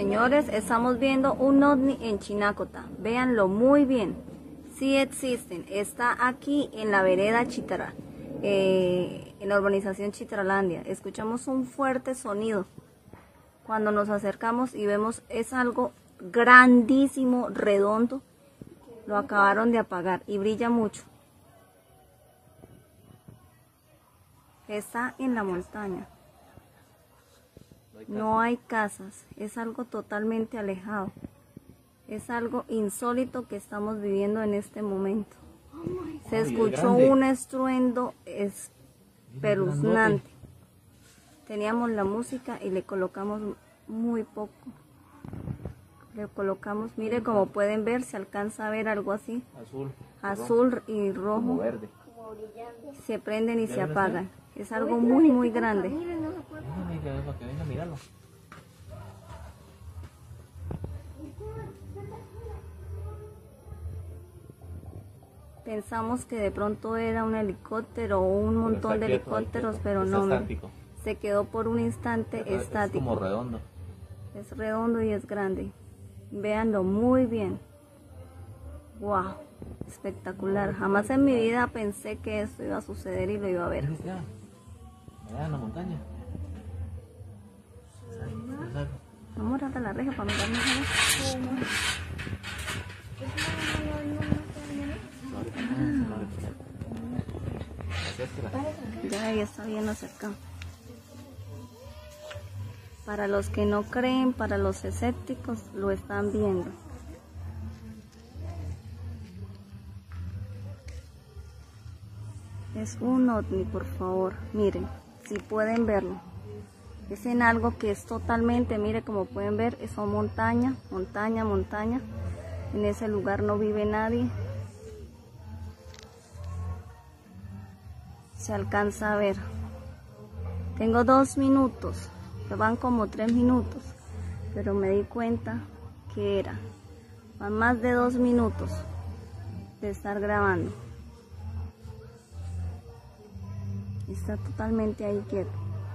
Señores, estamos viendo un ovni en Chinacota. Véanlo muy bien. Sí existen. Está aquí en la vereda Chitara, en la urbanización Chitralandia. Escuchamos un fuerte sonido. Cuando nos acercamos y vemos, es algo grandísimo, redondo. Lo acabaron de apagar y brilla mucho. Está en la montaña. No hay casas, es algo totalmente alejado. Es algo insólito que estamos viviendo en este momento. Se escuchó un estruendo espeluznante. Teníamos la música y le colocamos muy poco. Le colocamos, mire, como pueden ver, se alcanza a ver algo así. Azul y rojo. Como verde. Se prenden y se apagan. Es algo muy, muy grande. Para que venga a mirarlo. Pensamos que de pronto era un helicóptero o un montón de helicópteros, pero no. Se quedó por un instante estático. Es como redondo. Es redondo y es grande. Véanlo muy bien. Wow, espectacular. Jamás en mi vida pensé que esto iba a suceder y lo iba a ver. Allá en la montaña. Vamos a la reja para mirar mejor. Ya ahí está bien acercado. Para los que no creen, para los escépticos, lo están viendo. Es un ovni, por favor. Miren, si pueden verlo. Es en algo que es totalmente, mire, como pueden ver, son montaña, montaña, montaña. En ese lugar no vive nadie. Se alcanza a ver. Tengo 2 minutos, que van como 3 minutos, pero me di cuenta que van más de 2 minutos de estar grabando. Está totalmente ahí quieto.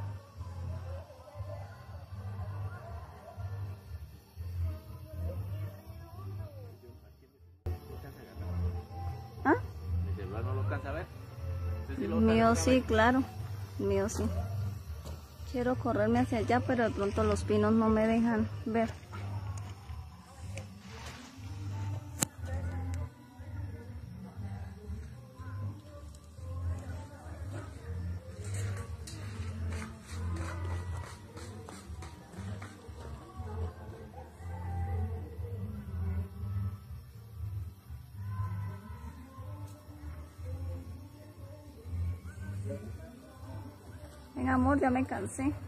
¿Ah? ¿Mi celular no lo alcanza a ver? Mío sí, claro. Mío sí. Quiero correrme hacia allá, pero de pronto los pinos no me dejan ver. Venga, amor, ya me cansé.